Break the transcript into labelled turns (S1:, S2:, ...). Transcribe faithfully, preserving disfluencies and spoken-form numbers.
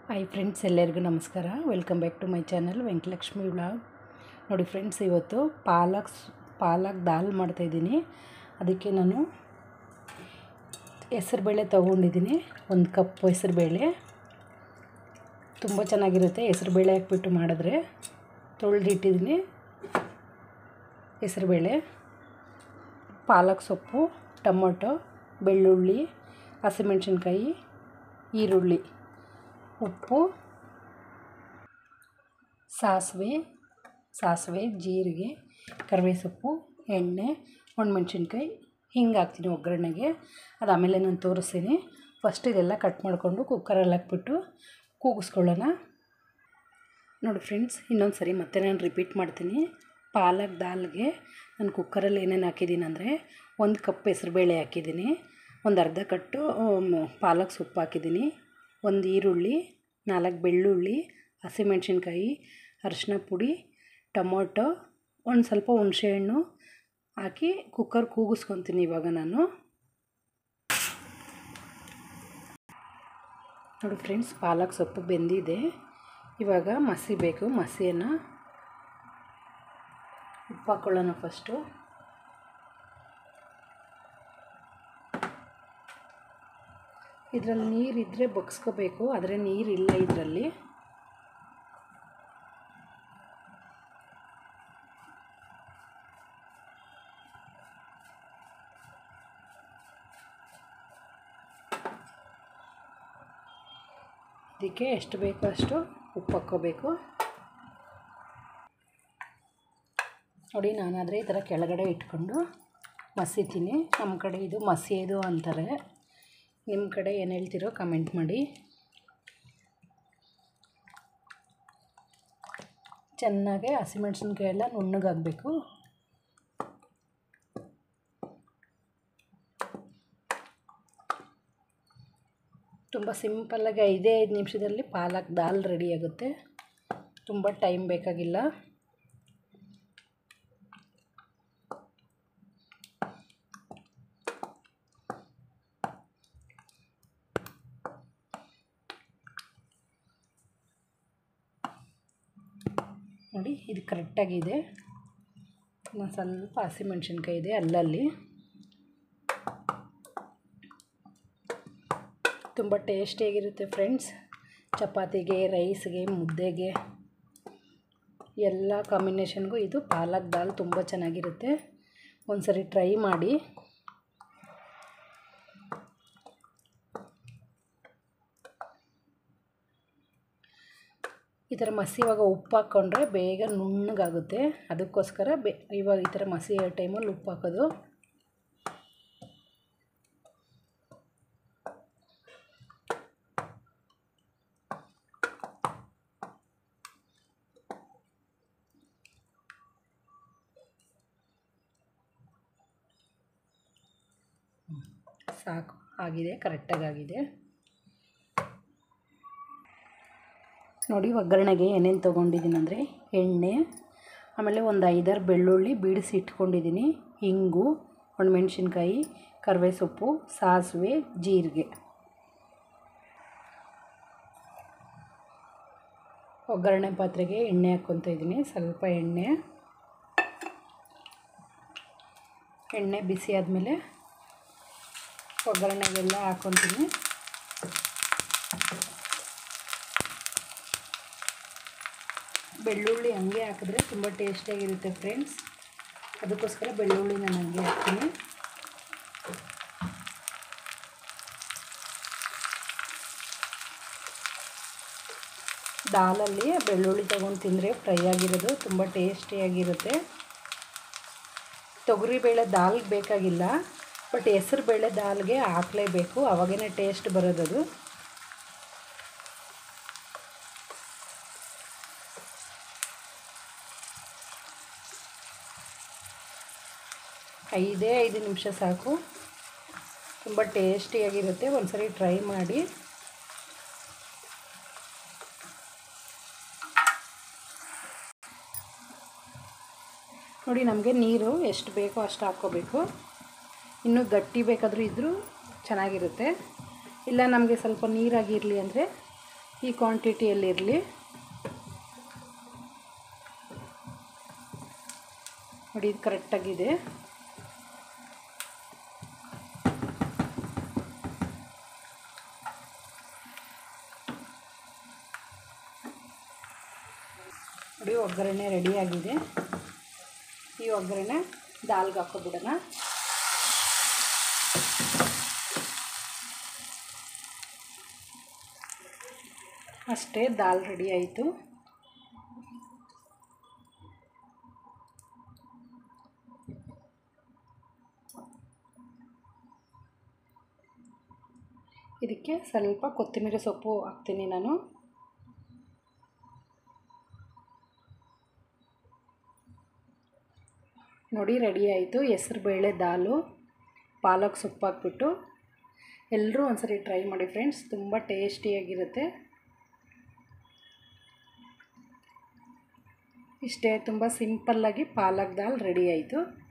S1: Hi friends, ಎಲ್ಲರಿಗೂ ನಮಸ್ಕಾರ. Welcome back to my channel Venkatalakshmi vlog. ನೋಡಿ ಫ್ರೆಂಡ್ಸ್, ಇವತ್ತು ಪಾಲಕ್ ಪಾಲಕ್ ದಾಲ್ ಮಾಡ್ತಾಯಿದ್ದೀನಿ. ಅದಕ್ಕೆ ನಾನು ಹೆಸರುಬೇಳೆ ತೊಗೊಂಡಿದ್ದೀನಿ. ಒಂದು ಕಪ್ ಹೆಸರುಬೇಳೆ ತುಂಬ ಚೆನ್ನಾಗಿರುತ್ತೆ. ಹೆಸರುಬೇಳೆ ಹಾಕ್ಬಿಟ್ಟು ಮಾಡಿದ್ರೆ ತೊಳೆದಿಟ್ಟಿದ್ದೀನಿ. ಹೆಸರುಬೇಳೆ, ಪಾಲಕ್ ಸೊಪ್ಪು, ಟೊಮೊಟೊ, ಬೆಳ್ಳುಳ್ಳಿ, ಹಸಿಮೆಣಸಿನ್ಕಾಯಿ, ಈರುಳ್ಳಿ, ಉಪ್ಪು, ಸಾಸಿವೆ ಸಾಸಿವೆ ಜೀರಿಗೆ, ಕರಿಬೇವು ಸೊಪ್ಪು, ಎಣ್ಣೆ, ಒಣಮೆಣ್ಸಿನ್ಕಾಯಿ, ಹಿಂಗೆ ಹಾಕ್ತೀನಿ ಒಗ್ಗರಣೆಗೆ. ಅದು ಆಮೇಲೆ ನಾನು ತೋರಿಸ್ತೀನಿ. ಫಸ್ಟ್ ಇದೆಲ್ಲ ಕಟ್ ಮಾಡಿಕೊಂಡು ಕುಕ್ಕರಲ್ಲಿ ಹಾಕ್ಬಿಟ್ಟು ಕೂಗಿಸ್ಕೊಳ್ಳೋಣ. ನೋಡಿ ಫ್ರೆಂಡ್ಸ್, ಇನ್ನೊಂದು ಸರಿ ಮತ್ತೆ ನಾನು ರಿಪೀಟ್ ಮಾಡ್ತೀನಿ. ಪಾಲಕ್ ದಾಲ್ಗೆ ನಾನು ಕುಕ್ಕರಲ್ಲಿ ಏನೇನು ಹಾಕಿದ್ದೀನಿ ಅಂದರೆ, ಒಂದು ಕಪ್ ಹೆಸರುಬೇಳೆ ಹಾಕಿದ್ದೀನಿ, ಒಂದು ಅರ್ಧ ಕಟ್ಟು ಪಾಲಕ್ ಸೊಪ್ಪು ಹಾಕಿದ್ದೀನಿ, ಒಂದು ಈರುಳ್ಳಿ, ನಾಲ್ಕು ಬೆಳ್ಳುಳ್ಳಿ, ಹಸಿಮೆಣಸಿನ್ಕಾಯಿ, ಅರಿಶಿನ ಪುಡಿ, ಟೊಮೊಟೊ, ಒಂದು ಸ್ವಲ್ಪ ಹುಣಸೆಹಣ್ಣು ಹಾಕಿ ಕುಕ್ಕರ್ ಕೂಗಿಸ್ಕೊತೀನಿ. ಇವಾಗ ನಾನು ನೋಡಿ ಫ್ರೆಂಡ್ಸ್, ಪಾಲಕ್ ಸೊಪ್ಪು ಬೆಂದಿದೆ. ಇವಾಗ ಮಸಿ ಬೇಕು. ಮಸಿಯನ್ನು ಉಪ್ಪು ಹಾಕ್ಕೊಳ್ಳೋಣ. ಫಸ್ಟು ಇದರಲ್ಲಿ ನೀರಿದ್ದರೆ ಬಗ್ಸ್ಕೋಬೇಕು, ಆದರೆ ನೀರಿಲ್ಲ ಇದರಲ್ಲಿ. ಇದಕ್ಕೆ ಎಷ್ಟು ಬೇಕೋ ಅಷ್ಟು ಉಪ್ಪು ಹಾಕ್ಕೋಬೇಕು. ನೋಡಿ, ನಾನಾದರೆ ಈ ಥರ ಕೆಳಗಡೆ ಇಟ್ಕೊಂಡು ಮಸಿತೀನಿ. ನಮ್ಮ ಕಡೆ ಇದು ಮಸಿಯೋದು ಅಂತಾರೆ. ನಿಮ್ಮ ಕಡೆ ಏನು ಹೇಳ್ತಿರೋ ಕಮೆಂಟ್ ಮಾಡಿ. ಚೆನ್ನಾಗಿ ಹಸಿಮೆಣ್ಸಿನ್ಕಾಯಿ ಎಲ್ಲ ನುಣ್ಣಗಾಗಬೇಕು. ತುಂಬ ಸಿಂಪಲ್ಲಾಗಿ ಐದೇ ಐದು ನಿಮಿಷದಲ್ಲಿ ಪಾಲಕ್ ದಾಲ್ ರೆಡಿ ಆಗುತ್ತೆ. ತುಂಬ ಟೈಮ್ ಬೇಕಾಗಿಲ್ಲ. ನೋಡಿ, ಇದು ಕರೆಕ್ಟಾಗಿದೆ. ಒಂದು ಸ್ವಲ್ಪ ಹಸಿಮೆಣ್ಸಿನ್ಕಾಯಿ ಇದೆ ಅಲ್ಲಲ್ಲಿ. ತುಂಬ ಟೇಸ್ಟಿಯಾಗಿರುತ್ತೆ ಫ್ರೆಂಡ್ಸ್. ಚಪಾತಿಗೆ, ರೈಸ್ಗೆ, ಮುದ್ದೆಗೆ ಎಲ್ಲ ಕಾಂಬಿನೇಷನ್ಗೂ ಇದು ಪಾಲಕ್ ದಾಲ್ ತುಂಬ ಚೆನ್ನಾಗಿರುತ್ತೆ. ಒಂದು ಸರಿ ಟ್ರೈ ಮಾಡಿ. ಈ ಥರ ಮಸಿ ಇವಾಗ ಉಪ್ಪು ಹಾಕ್ಕೊಂಡ್ರೆ ಬೇಗ ನುಣ್ಣಗಾಗುತ್ತೆ. ಅದಕ್ಕೋಸ್ಕರ ಬೇ ಇವಾಗ ಈ ಥರ ಮಸಿ ಟೈಮಲ್ಲಿ ಉಪ್ಪು ಹಾಕೋದು. ಸಾಕು, ಆಗಿದೆ, ಕರೆಕ್ಟಾಗಿ ಆಗಿದೆ. ನೋಡಿ, ಒಗ್ಗರಣೆಗೆ ಏನೇನು ತೊಗೊಂಡಿದ್ದೀನಿ ಅಂದರೆ, ಎಣ್ಣೆ, ಆಮೇಲೆ ಒಂದು ಐದಾರು ಬೆಳ್ಳುಳ್ಳಿ ಬಿಡಿಸಿ ಇಟ್ಕೊಂಡಿದ್ದೀನಿ, ಹಿಂಗು, ಒಣಮೆಣ್ಸಿನ್ಕಾಯಿ, ಕರಿಬೇವು ಸೊಪ್ಪು, ಸಾಸಿವೆ, ಜೀರಿಗೆ. ಒಗ್ಗರಣೆ ಪಾತ್ರೆಗೆ ಎಣ್ಣೆ ಹಾಕ್ಕೊತಾ ಇದ್ದೀನಿ. ಸ್ವಲ್ಪ ಎಣ್ಣೆ ಎಣ್ಣೆ ಬಿಸಿ ಆದಮೇಲೆ ಒಗ್ಗರಣೆಗೆಲ್ಲ ಹಾಕ್ಕೊತೀನಿ. ಬೆಳ್ಳುಳ್ಳಿ ಹಂಗೆ ಹಾಕಿದ್ರೆ ತುಂಬ ಟೇಸ್ಟಿಯಾಗಿರುತ್ತೆ ಫ್ರೆಂಡ್ಸ್. ಅದಕ್ಕೋಸ್ಕರ ಬೆಳ್ಳುಳ್ಳಿ ನಾನು ಹಂಗೆ ಹಾಕ್ತೀನಿ. ದಾಲಲ್ಲಿ ಬೆಳ್ಳುಳ್ಳಿ ತೊಗೊಂಡು ತಿಂದರೆ ಫ್ರೈ ಆಗಿರೋದು ತುಂಬ ಟೇಸ್ಟಿಯಾಗಿರುತ್ತೆ. ತೊಗರಿಬೇಳೆ ದಾಲ್ಗೆ ಬೇಕಾಗಿಲ್ಲ, ಬಟ್ ಹೆಸರು ಬೇಳೆ ದಾಲ್ಗೆ ಹಾಕಲೇಬೇಕು, ಅವಾಗೇ ಟೇಸ್ಟ್ ಬರೋದದು. ಐದೇ ಐದು ನಿಮಿಷ ಸಾಕು. ತುಂಬ ಟೇಸ್ಟಿಯಾಗಿರುತ್ತೆ. ಒಂದು ಸರಿ ಟ್ರೈ ಮಾಡಿ. ನೋಡಿ, ನಮಗೆ ನೀರು ಎಷ್ಟು ಬೇಕೋ ಅಷ್ಟು ಹಾಕ್ಕೋಬೇಕು. ಇನ್ನೂ ಗಟ್ಟಿ ಬೇಕಾದರೂ ಇದ್ದರೂ ಚೆನ್ನಾಗಿರುತ್ತೆ. ಇಲ್ಲ ನಮಗೆ ಸ್ವಲ್ಪ ನೀರಾಗಿರಲಿ ಅಂದರೆ ಈ ಕ್ವಾಂಟಿಟಿಯಲ್ಲಿರಲಿ. ನೋಡಿ ಇದು ಕರೆಕ್ಟಾಗಿದೆ. ನೋಡಿ ಒಗ್ಗರಣೆ ರೆಡಿಯಾಗಿದೆ. ಈ ಒಗ್ಗರಣೆ ದಾಲ್ಗೆ ಹಾಕೋಬಿಡೋಣ. ಅಷ್ಟೇ, ದಾಲ್ ರೆಡಿ ಆಯಿತು. ಇದಕ್ಕೆ ಸ್ವಲ್ಪ ಕೊತ್ತಂಬರಿ ಸೊಪ್ಪು ಹಾಕ್ತೀನಿ ನಾನು. ನೋಡಿ ರೆಡಿ ಆಯಿತು. ಹೆಸರುಬೇಳೆ ದಾಲು, ಪಾಲಕ್ ಸೊಪ್ಪು ಹಾಕ್ಬಿಟ್ಟು ಎಲ್ಲರೂ ಒಂದ್ಸರಿ ಟ್ರೈ ಮಾಡಿ ಫ್ರೆಂಡ್ಸ್, ತುಂಬ ಟೇಸ್ಟಿಯಾಗಿರುತ್ತೆ. ಇಷ್ಟೇ, ತುಂಬ ಸಿಂಪಲ್ಲಾಗಿ ಪಾಲಕ್ ದಾಲ್ ರೆಡಿ ಆಯಿತು.